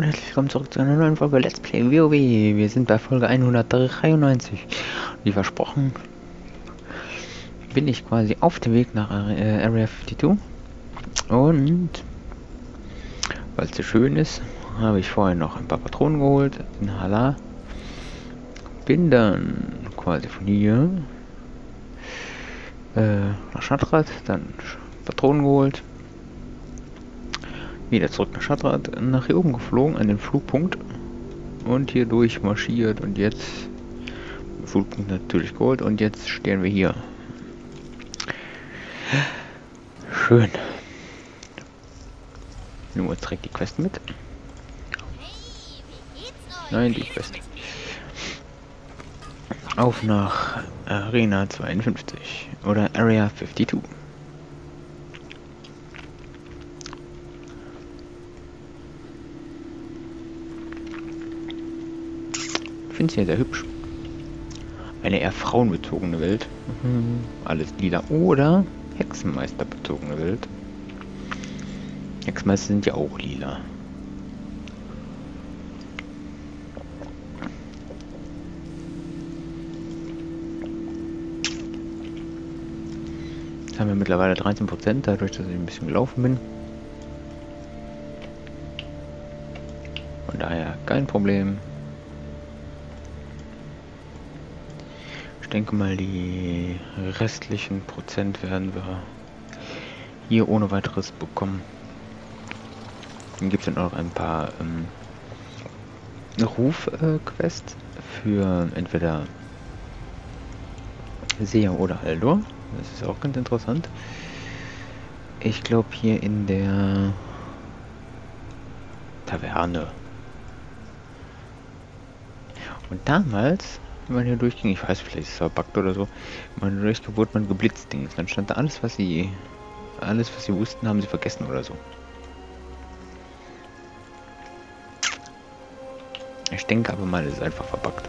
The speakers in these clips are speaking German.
und herzlich willkommen zurück zu einer neuen Folge Let's Play WoW. Wir sind bei Folge 193. Wie versprochen bin ich quasi auf dem Weg nach Area 52. Und weil es so schön ist, habe ich vorher noch ein paar Patronen geholt in Hala. Bin dann quasi von hier nach Shattrath, dann Patronen geholt. Wieder zurück nach Shattrath, nach hier oben geflogen, an den Flugpunkt. Und hier durchmarschiert und jetzt Flugpunkt natürlich geholt und jetzt stehen wir hier. Schön. Nehmen wir uns direkt die Quest mit. Nein, die Quest. Auf nach Arena 52 oder Area 52. Ich finde es hier sehr hübsch. Eine eher frauenbezogene Welt. Alles lila. Oder Hexenmeisterbezogene Welt. Hexenmeister sind ja auch lila. Jetzt haben wir mittlerweile 13%, dadurch, dass ich ein bisschen gelaufen bin. Von daher kein Problem. Ich denke mal, die restlichen Prozent werden wir hier ohne weiteres bekommen. Dann gibt es dann auch ein paar Ruf-Quests für entweder Seher oder Aldor. Das ist auch ganz interessant. Ich glaube hier in der Taverne. Und damals, wenn man hier durchging, ich weiß, vielleicht ist es verbuggt oder so, wenn man durchging, wurde man geblitzt. Dann stand da alles, was sie wussten, haben sie vergessen oder so. Ich denke aber mal, es ist einfach verbuggt.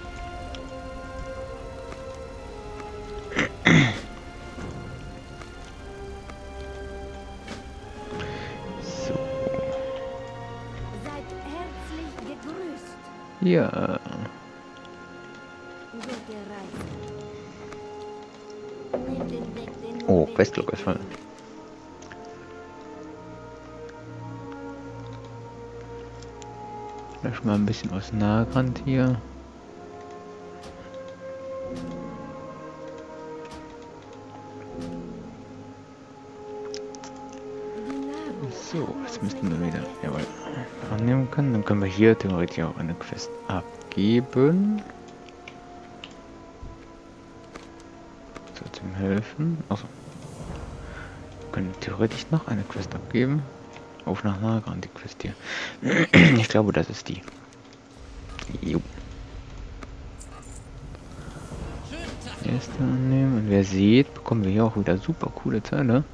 So. Seid herzlich gegrüßt. Ja. Oh, Questlog ist voll. Vielleicht mal ein bisschen aus Nahrand hier. So, jetzt müssten wir wieder annehmen können. Dann können wir hier theoretisch auch eine Quest abgeben. So, zum Helfen. Achso. Wir können theoretisch noch eine Quest abgeben. Auf nach Nagrand, die Quest hier. Ich glaube, das ist die. Jo. Erste annehmen. Und wer sieht, bekommen wir hier auch wieder super coole Teile.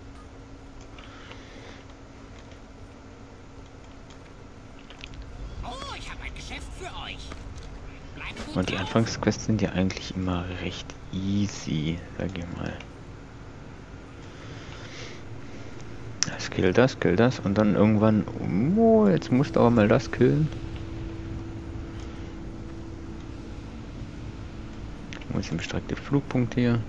Und die Anfangsquests sind ja eigentlich immer recht easy, sag ich mal. Kill das und dann irgendwann, oh, jetzt musst du aber mal das killen. Wo ist der bestreckte Flugpunkt hier?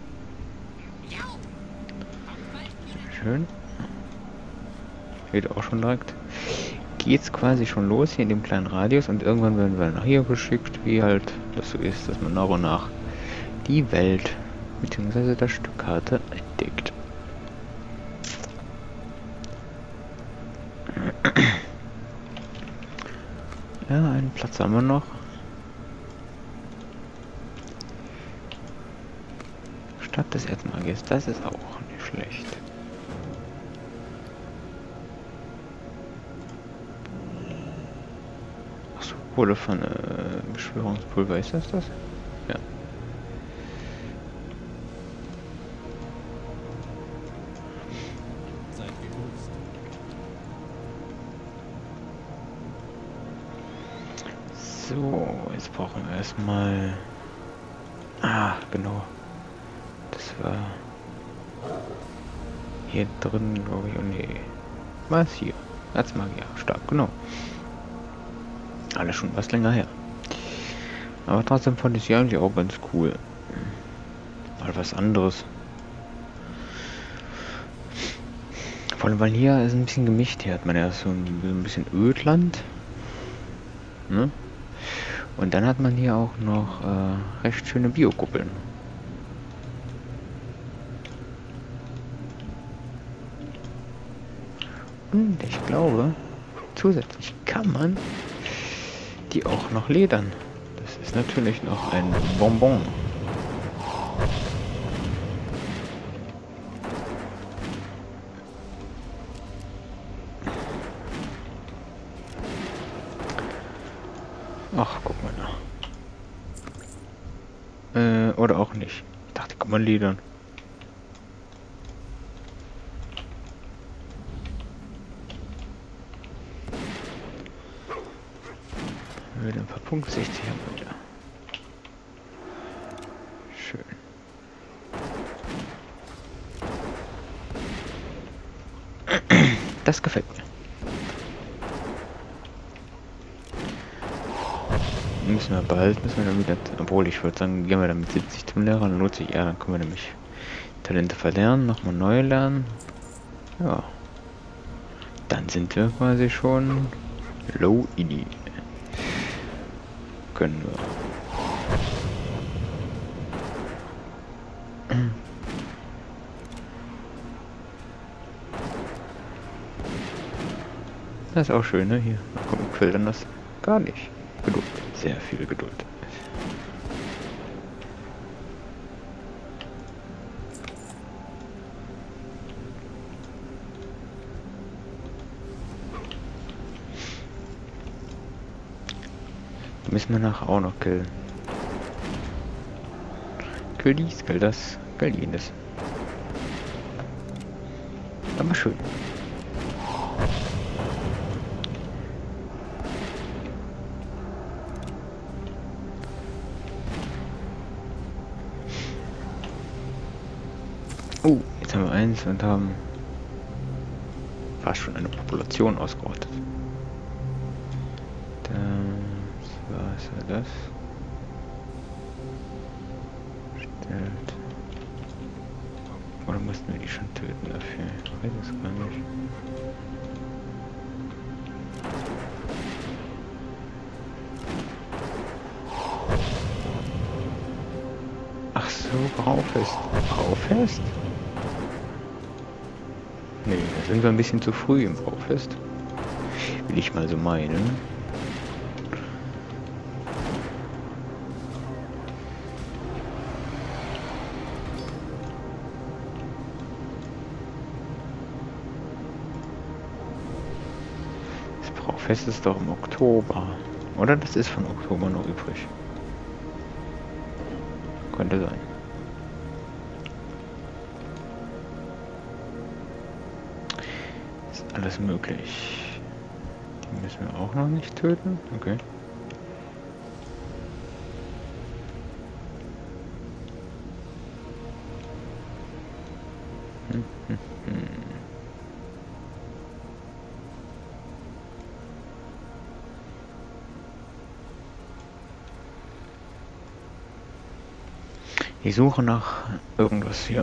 Schön. Geht auch schon direkt. Geht's quasi schon los hier in dem kleinen Radius und irgendwann werden wir nach hier geschickt, wie halt das so ist, dass man nach und nach die Welt bzw. das Stück Karte entdeckt. Ja, einen Platz haben wir noch. Stadt des Erzmagiers, das ist auch nicht schlecht. Achso, Kohle von Beschwörungspulver, ist das? Ja. So, jetzt brauchen wir erstmal. Ah, genau. Das war hier drin, glaube ich. Oh nee. Was hier? Erzmagier, stark, genau. Alles schon was länger her. Aber trotzdem fand ich sie eigentlich auch ganz cool. Mal was anderes. Vor allem, weil hier ist ein bisschen gemischt. Hier hat man ja so ein bisschen Ödland. Ne? Und dann hat man hier auch noch recht schöne Biokuppeln. Und ich glaube, zusätzlich kann man die auch noch ledern. Das ist natürlich noch ein Bonbon. Ach, guck mal nach. Oder auch nicht. Ich dachte, kann man ledern. Wieder ein paar Punkte, 60 haben wir wieder. Schön. Das gefällt mir. Müssen wir dann wieder, obwohl ich würde sagen, gehen wir dann mit 70 zum Lehrer, dann nutze ich, ja, dann können wir nämlich Talente verlernen, nochmal neue lernen. Ja. Dann sind wir quasi schon low ini. Können wir. Das ist auch schön, ne? Hier. Gucken, quillt dann das gar nicht. Geduld. Sehr viel Geduld. Die müssen wir nachher auch noch killen. Kill dies, kill das, kill jenes. Aber schön. Jetzt haben wir eins und haben fast schon eine Population ausgerottet. Das war das. Stellt. Oder mussten wir die schon töten dafür? Ich weiß es gar nicht. Ach so, Braufest. Braufest? Nee, da sind wir ein bisschen zu früh im Braufest. Will ich mal so meinen. Das Braufest ist doch im Oktober. Oder? Das ist von Oktober noch übrig. Könnte sein. Alles möglich. Die müssen wir auch noch nicht töten. Okay. Ich suche nach irgendwas hier.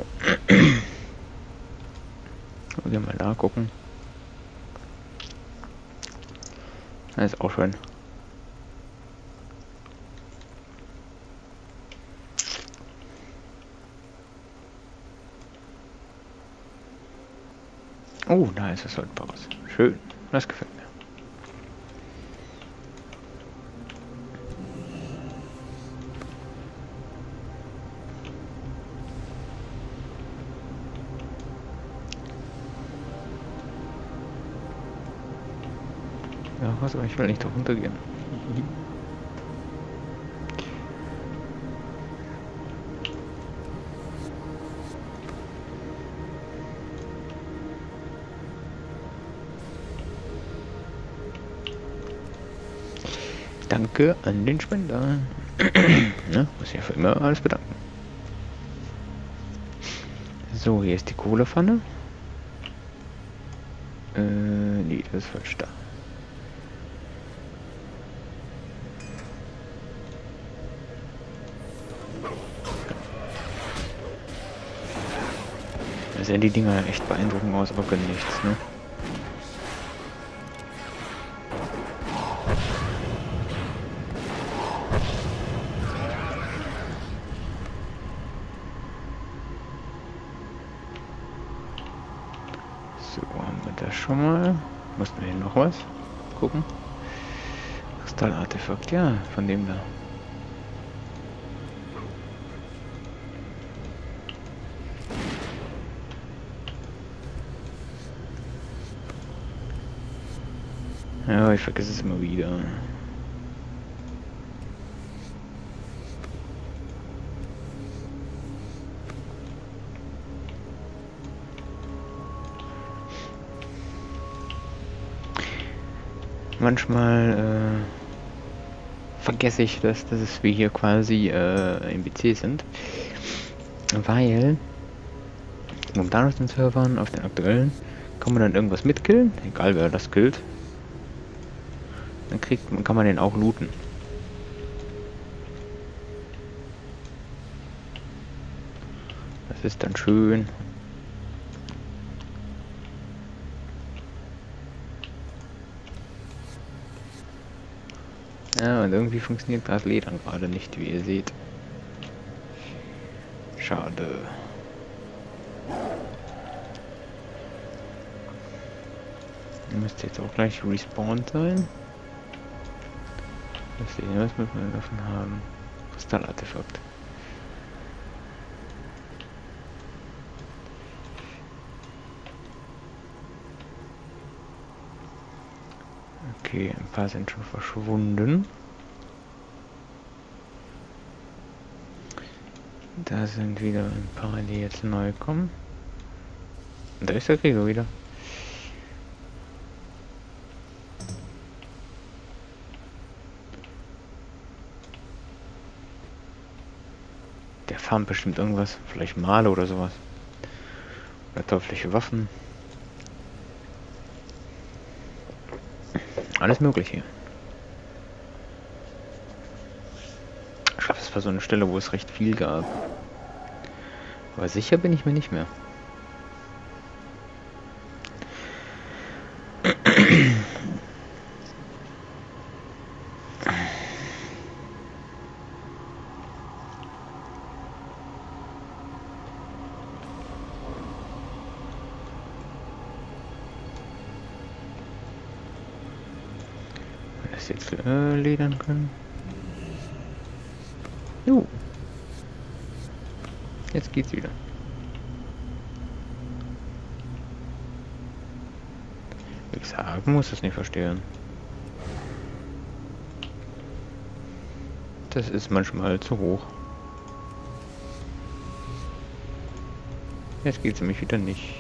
Wir mal da gucken. Das ist auch schön. Oh, da ist das Soldbares. Schön. Das gefällt mir. Ja, was, aber ich will nicht da runtergehen. Danke an den Spender. Ne, muss ich ja für immer alles bedanken. So, hier ist die Kohlepfanne. Nee, das ist falsch da. sehen die Dinger echt beeindruckend aus, aber können nichts, ne? So, haben wir das schon mal. Mussten wir hier noch was gucken? Kristallartefakt, ja, von dem da. Ja, ich vergesse es immer wieder. Manchmal vergesse ich, dass wir hier quasi NPC sind, weil momentan auf den Servern, auf den aktuellen, kann man dann irgendwas mitkillen, egal wer das killt, dann kann man den auch looten. Das ist dann schön. Ja, und irgendwie funktioniert das Ledern gerade nicht, wie ihr seht. Schade. Ihr müsst jetzt auch gleich respawned sein. Was müssen wir davon haben? Kristallartefakt. Okay, ein paar sind schon verschwunden. Da sind wieder ein paar, die jetzt neu kommen. Und da ist der Gregor wieder. Der farmt bestimmt irgendwas. Vielleicht Male oder sowas. Oder teuflische Waffen. Alles möglich hier. Ich glaube, das war so eine Stelle, wo es recht viel gab. Aber sicher bin ich mir nicht mehr. Das jetzt ledern können. Jetzt geht's wieder. Ich sagen muss es nicht verstehen. Das ist manchmal zu hoch. Jetzt geht's nämlich wieder nicht.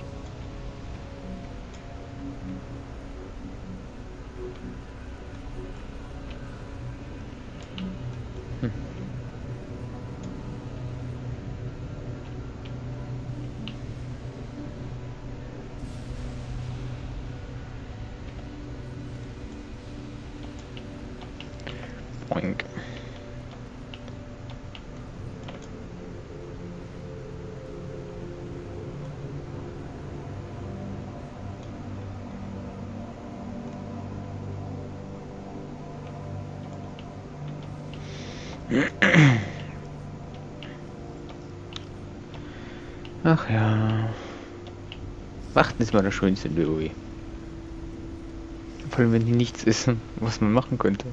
Boink. Ach ja. Warten ist mal das Schönste in WoW. Vor allem wenn hier nichts ist, was man machen könnte.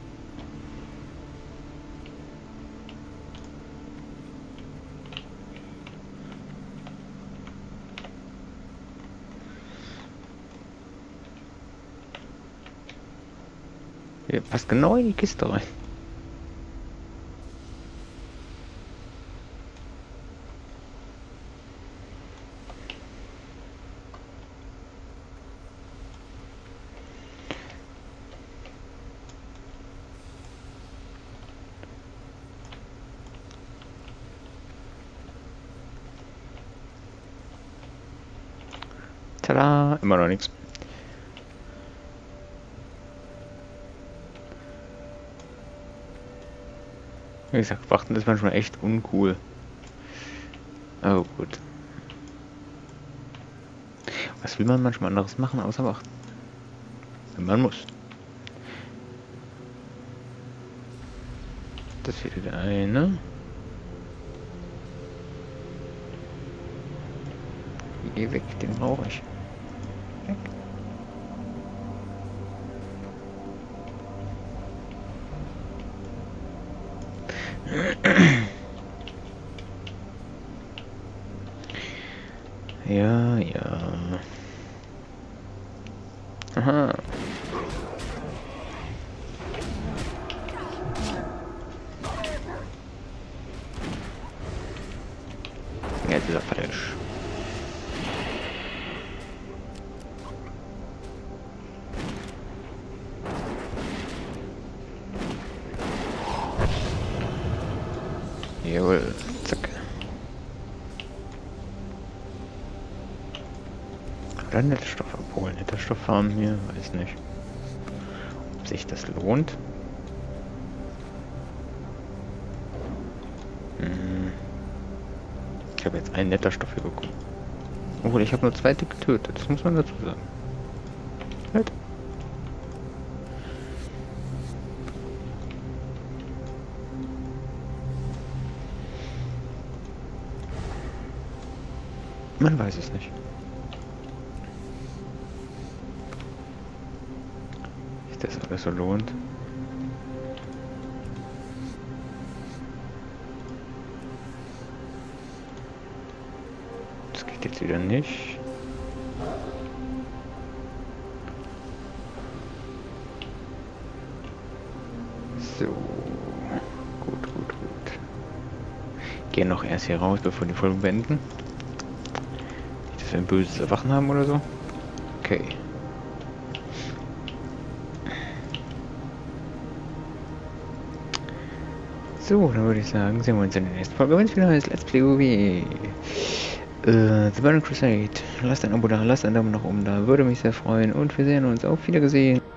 Hier passt genau in die Kiste rein. Tada, immer noch nichts. Wie gesagt, warten ist manchmal echt uncool. Aber gut. Was will man manchmal anderes machen, außer warten? Wenn man muss. Das hier der eine. Geh weg, den brauche ich. Weg. Ja, ja. Aha. Jetzt ist er falsch. Jawohl, zack. Oder Netzstoff abholen. Netzstofffarm hier, weiß nicht. Ob sich das lohnt. Ich habe jetzt einen Netterstoff hier bekommen. Obwohl, ich habe nur 2 getötet. Das muss man dazu sagen. Halt. Man weiß es nicht. Sich das alles so lohnt. Das geht jetzt wieder nicht. So. Gut, gut, gut. Gehen noch erst hier raus, bevor die Folge beenden. Nicht, dass wir ein böses Erwachen haben oder so. Okay. So, dann würde ich sagen, sehen wir uns in der nächsten Folge, wenn es wieder heißt Let's Play WoW. The Burning Crusade. Lasst ein Abo da, lasst einen Daumen nach oben da, würde mich sehr freuen und wir sehen uns. Auf Wiedersehen.